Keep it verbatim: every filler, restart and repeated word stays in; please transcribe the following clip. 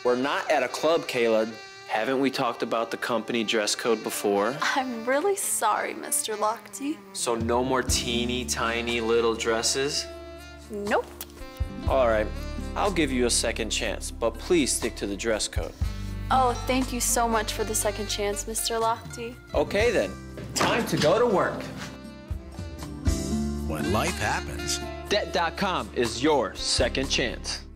We're not at a club, Kayla. Haven't we talked about the company dress code before? I'm really sorry, Mister Lochte. So no more teeny tiny little dresses? Nope. All right, I'll give you a second chance, but please stick to the dress code. Oh, thank you so much for the second chance, Mister Lochte. Okay then, time to go to work. When life happens, Debt dot com is your second chance.